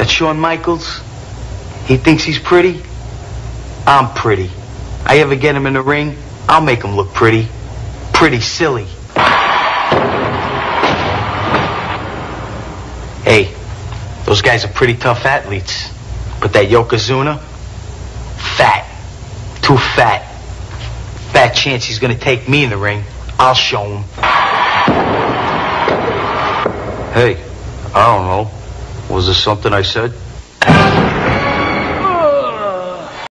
Shawn Michaels? He thinks he's pretty? I'm pretty. I ever get him in the ring, I'll make him look pretty. Pretty silly. Hey, those guys are pretty tough athletes. But that Yokozuna, fat. Too fat. Fat chance he's gonna take me in the ring. I'll show him. Hey, I don't know. Was there something I said?